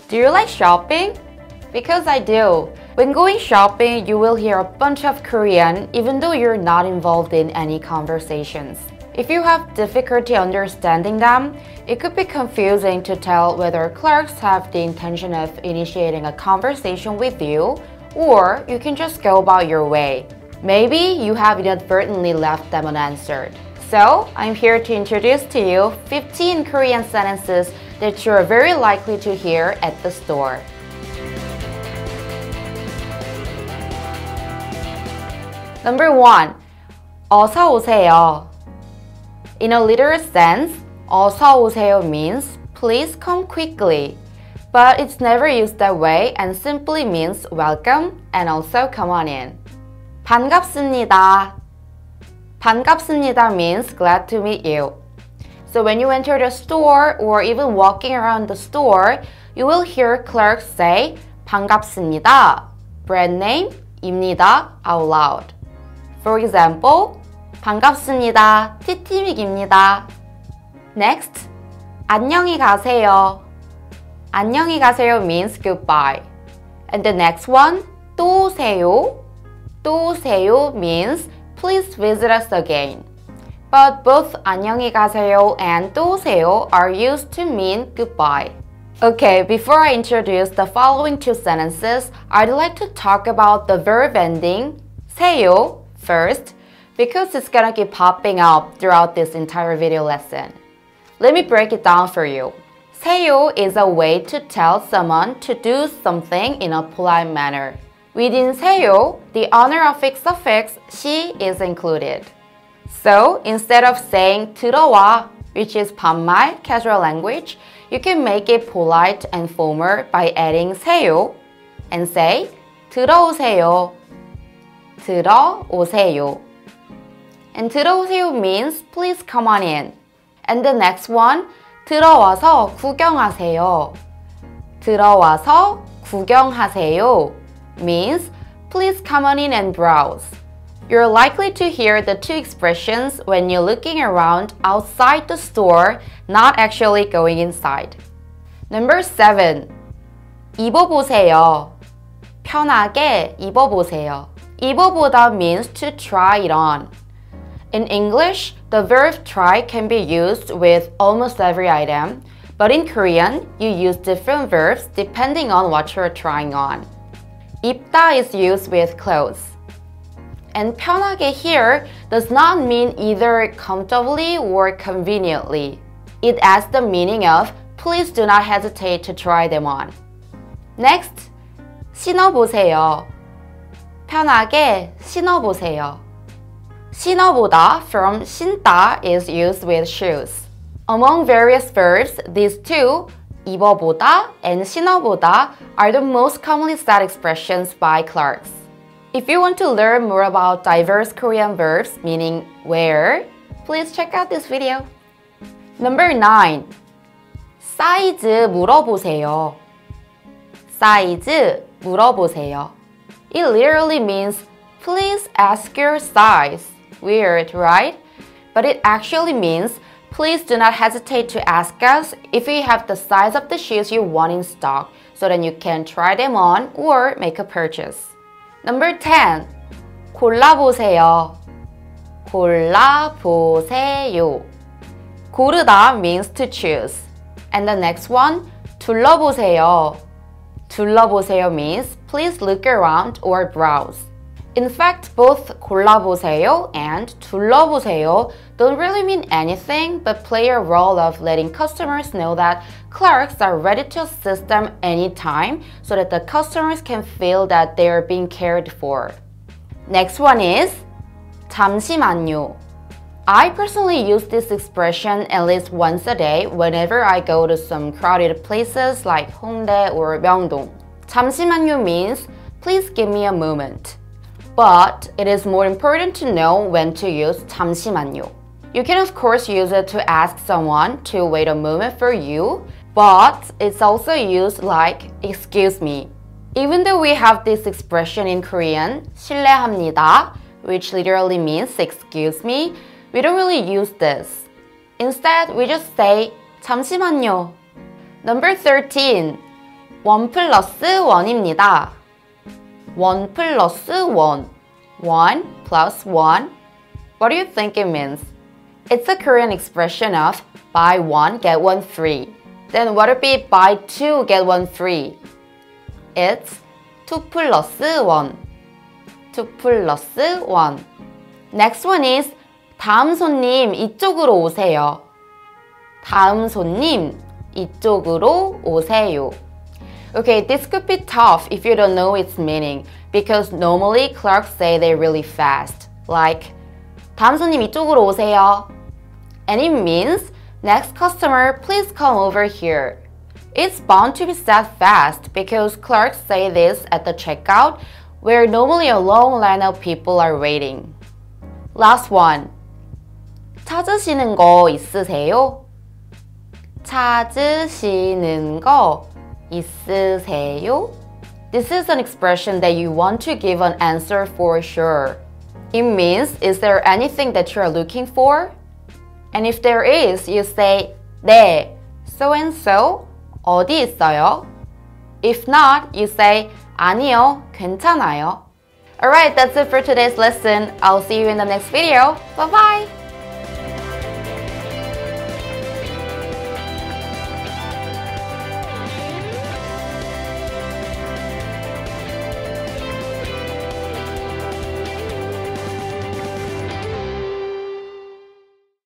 Do you like shopping? Because I do. When going shopping, you will hear a bunch of Korean even though you're not involved in any conversations. If you have difficulty understanding them, it could be confusing to tell whether clerks have the intention of initiating a conversation with you, or you can just go about your way. Maybe you have inadvertently left them unanswered. So, I'm here to introduce to you 15 Korean sentences that you're very likely to hear at the store. Number 1. 어서 오세요. In a literal sense, 어서 오세요 means please come quickly. But it's never used that way and simply means welcome and also come on in. 반갑습니다. 반갑습니다 means glad to meet you. So when you enter the store or even walking around the store, you will hear clerks say 반갑습니다, brand name, 입니다 out loud. For example, 반갑습니다, 티티믹입니다. Next, 안녕히 가세요. 안녕히 가세요 means goodbye. And the next one, 또 오세요. 또 오세요 means please visit us again. But both 안녕히 가세요 and 또 오세요 are used to mean goodbye. Okay, before I introduce the following two sentences, I'd like to talk about the verb ending 세요 first, because it's gonna keep popping up throughout this entire video lesson. Let me break it down for you. 세요 is a way to tell someone to do something in a polite manner. Within 세요, the honorific suffix 시 is included. So, instead of saying 들어와, which is 반말, casual language, you can make it polite and formal by adding 세요 and say 들어오세요. 들어오세요. And 들어오세요 means please come on in. And the next one, 들어와서 구경하세요. 들어와서 구경하세요 means please come on in and browse. You're likely to hear the two expressions when you're looking around outside the store, not actually going inside. Number 7. 입어보세요. 편하게 입어보세요. 입어보다 means to try it on. In English, the verb try can be used with almost every item, but in Korean, you use different verbs depending on what you're trying on. 입다 is used with clothes. And 편하게 here does not mean either comfortably or conveniently. It adds the meaning of please do not hesitate to try them on. Next, 신어보세요. 편하게 신어보세요. 신어보다 from 신다 is used with shoes. Among various verbs, these two, 입어보다 and 신어보다, are the most commonly said expressions by clerks. If you want to learn more about diverse Korean verbs meaning wear, please check out this video. Number 9. 사이즈 물어보세요. 사이즈 물어보세요. It literally means please ask your size. Weird, right? But it actually means please do not hesitate to ask us if you have the size of the shoes you want in stock so that you can try them on or make a purchase. Number 10. 골라보세요. 골라보세요. 고르다 means to choose. And the next one, 둘러보세요. 둘러보세요 means please look around or browse. In fact, both 골라보세요 and 둘러보세요 don't really mean anything but play a role of letting customers know that clerks are ready to assist them anytime so that the customers can feel that they are being cared for. Next one is 잠시만요. I personally use this expression at least once a day whenever I go to some crowded places like Hongdae or Myeongdong. 잠시만요 means please give me a moment. But it is more important to know when to use 잠시만요. You can of course use it to ask someone to wait a moment for you, but it's also used like excuse me. Even though we have this expression in Korean, 실례합니다, which literally means excuse me, we don't really use this. Instead, we just say 잠시만요. Number 13. 1 플러스 1입니다. 1 플러스 1. 1 plus 1. What do you think it means? It's a Korean expression of buy 1, get 1 free. Then what would be buy 2, get 1 free? It's 2 플러스 1. 2 플러스 1. Next one is 다음 손님 이쪽으로 오세요. 다음 손님 이쪽으로 오세요. Okay, this could be tough if you don't know its meaning because normally clerks say they really fast. Like, 다음 손님 이쪽으로 오세요. And it means, next customer, please come over here. It's bound to be said fast because clerks say this at the checkout where normally a long line of people are waiting. Last one. 찾으시는 거 있으세요? 찾으시는 거 있으세요? This is an expression that you want to give an answer for sure. It means, is there anything that you are looking for? And if there is, you say, 네, so and so, 어디 있어요? If not, you say, 아니요, 괜찮아요. Alright, that's it for today's lesson. I'll see you in the next video. Bye bye!